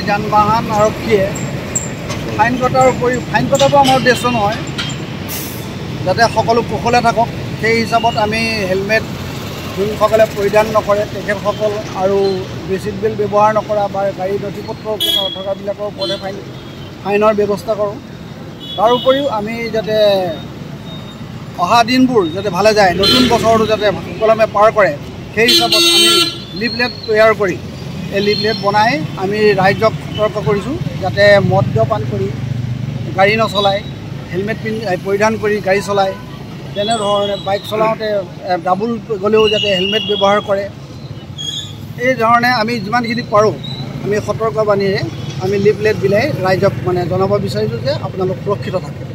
যান বাহন আৰক্ষীয়ে ফাইন কটাৰ উপৰিও ফাইন কটাব আমাৰ উদ্দেশ্য নহয়, যাতে সকলো কুশলে থাকক সেই হিচাপত আমি হেলমেট যোনসকলে পৰিধান নকৰে তেখেতসকল আৰু চিট বেল্ট ব্যৱহাৰ নকৰা বা গাড়ী নথি পত্ৰ নথকাবিলাকৰ ওপৰতে ফাইনৰ ব্যৱস্থা কৰোঁ। তাৰ উপৰিও আমি যাতে অহা দিনবোৰ যাতে ভালে যায়, নতুন বছৰটো যাতে সুকলমে পাৰ কৰে সেই হিচাপত আমি লিফলেট তৈয়াৰ কৰি এই লিফলেট বনাই আমি ৰাইজক সতৰ্ক কৰিছোঁ যাতে মদ্যপান কৰি গাড়ী নচলায়, হেলমেট পৰিধান কৰি গাড়ী চলায়, তেনেধৰণে বাইক চলাওঁতে ডাবুল গ'লেও যাতে হেলমেট ব্যৱহাৰ কৰে। এই ধৰণে আমি যিমানখিনি পাৰোঁ আমি সতৰ্কবাণীৰে আমি লিফলেট বিলাই ৰাইজক জনাব বিচাৰিছোঁ যে আপোনালোক সুৰক্ষিত থাকে।